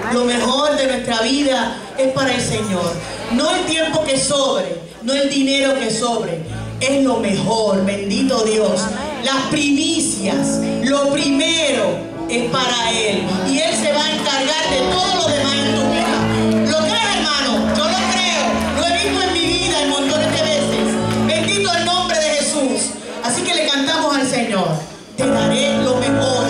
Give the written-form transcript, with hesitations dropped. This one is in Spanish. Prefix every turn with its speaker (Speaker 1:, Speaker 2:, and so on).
Speaker 1: Lo mejor de nuestra vida es para el Señor. No el tiempo que sobre, no el dinero que sobre. Es lo mejor, bendito Dios. Las primicias, lo primero es para Él. Y Él se va a encargar de todo lo demás en tu vida. ¿Lo crees, hermano? Yo lo creo. Lo he visto en mi vida en montones de veces. Bendito el nombre de Jesús. Así que le cantamos al Señor. Te daré lo mejor.